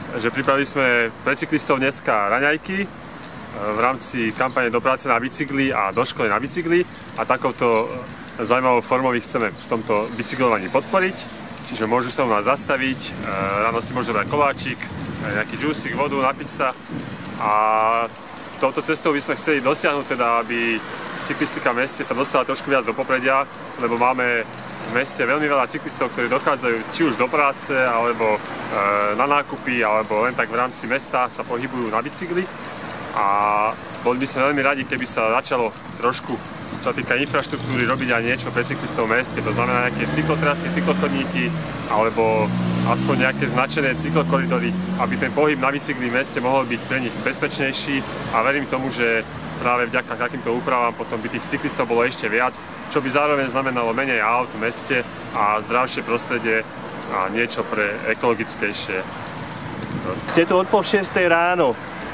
že pripravili sme pre cyklistov dneska raňajky v rámci kampane Do práce na bicykli a Do školy na bicykli a takouto zaujímavou formou ich chceme v tomto bicyklovaní podporiť. Čiže môžu sa u nás zastaviť, ráno si môžu brať koláčik, nejaký džúsik, vodu, napiť sa a touto cestou by sme chceli dosiahnuť teda, aby cyklistika v meste sa dostala trošku viac do popredia, lebo máme v meste veľmi veľa cyklistov, ktorí dochádzajú či už do práce, alebo na nákupy, alebo len tak v rámci mesta sa pohybujú na bicykli. A boli by sme veľmi radi, keby sa začalo trošku, čo sa týka infraštruktúry, robiť aj niečo pre cyklistov v meste. To znamená nejaké cyklotrasy, cyklochodníky, alebo aspoň nejaké značené cyklokoridory, aby ten pohyb na bicykli v meste mohol byť pre nich bezpečnejší. A verím tomu, že práve vďaka takýmto úpravám potom by tých cyklistov bolo ešte viac, čo by zároveň znamenalo menej aut v meste a zdravšie prostredie a niečo pre ekologickejšie prostredie. Ste tu od 5:30 ráno.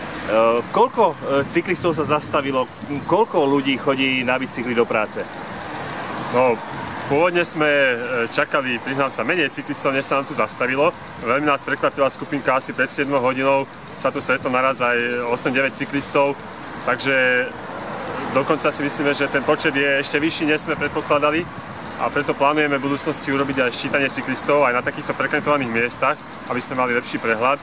Koľko cyklistov sa zastavilo? Koľko ľudí chodí na bicykli do práce? No, pôvodne sme čakali, priznám sa, menej cyklistov, než sa nám tu zastavilo. Veľmi nás prekvapila skupinka, asi pred 7 hodinou sa tu stretlo naraz aj 8-9 cyklistov. Takže dokonca si myslíme, že ten počet je ešte vyšší, než sme predpokladali a preto plánujeme v budúcnosti urobiť aj ščítanie cyklistov aj na takýchto frekventovaných miestach, aby sme mali lepší prehľad.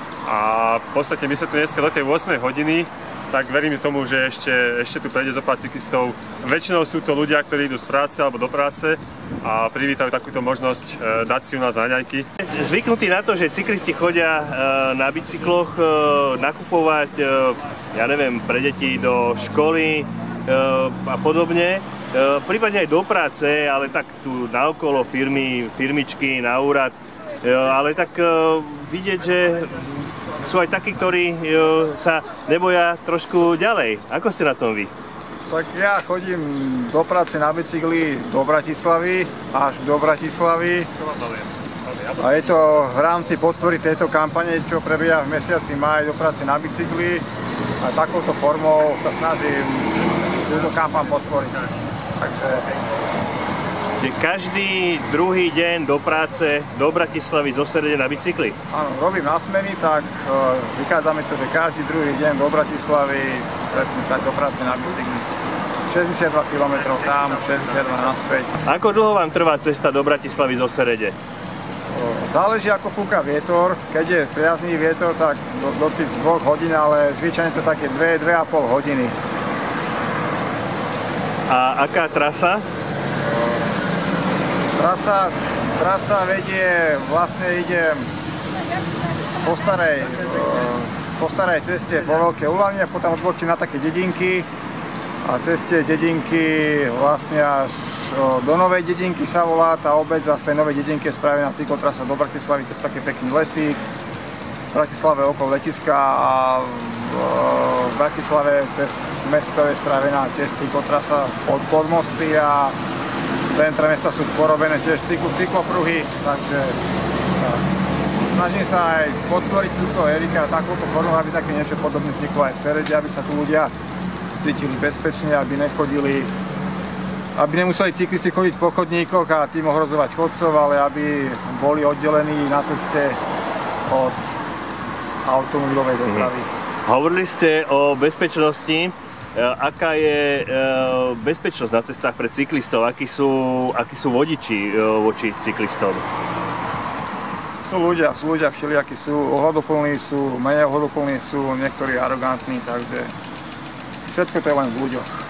A v podstate my sme tu dneska do tej 8 hodiny, tak verím tomu, že ešte tu prejde zo pár cyklistov. Väčšinou sú to ľudia, ktorí idú z práce alebo do práce a privítajú takúto možnosť dať si u nás raňajky. Zvyknutí na to, že cyklisti chodia na bicykloch nakupovať, ja neviem, pre deti do školy a podobne, prípadne aj do práce, ale tak tu naokolo firmičky, na úrad, ale tak vidieť, že sú aj takí, ktorí sa neboja trošku ďalej. Ako ste na tom vy? Tak ja chodím do práce na bicykli do Bratislavy, až do Bratislavy. A je to v rámci podpory tejto kampane, čo prebieha v mesiaci máj do práce na bicykli. A takouto formou sa snažím túto kampaň podporiť. Takže každý druhý deň do práce do Bratislavy zo Serede na bicykli? Áno, robím na smeny, tak vychádza mi to, že každý druhý deň do Bratislavy presne tak do práce na bicykli. 62 km tam, 62 naspäť. Ako dlho vám trvá cesta do Bratislavy zo Serede? Záleží, ako fúka vietor. Keď je priaznivý vietor, tak do tých 2 hodín, ale zvyčajne to také 2–2,5 hodiny. A aká trasa? Trasa vedie, vlastne ide po starej ceste po Veľkej Uľani a potom odbočí na také dedinky a cez tie dedinky vlastne až do Novej dedinky sa volá tá obec a z tej Novej dedinky je spravená cyklotrasa do Bratislavy cez taký pekný lesík. V Bratislave okolo letiska a v Bratislave cez mesto je spravená tiež cyklotrasa pod mosty a v centre mesta sú porobené tiež cyklopruhy, takže snažím sa aj podporiť túto Erika takouto formou, aby také niečo podobné vzniklo aj v Serede, aby sa tu ľudia cítili bezpečne, aby nemuseli cyklisti chodiť po chodníkoch a tým ohrozovať chodcov, ale aby boli oddelení na ceste od automobilovej dopravy. Hovorili ste o bezpečnosti. Aká je bezpečnosť na cestách pre cyklistov? Akí sú vodiči voči cyklistom? Sú ľudia všelijakí, sú ohľaduplní, sú menej ohľaduplní, sú niektorí arogantní, takže všetko to je len v ľuďoch.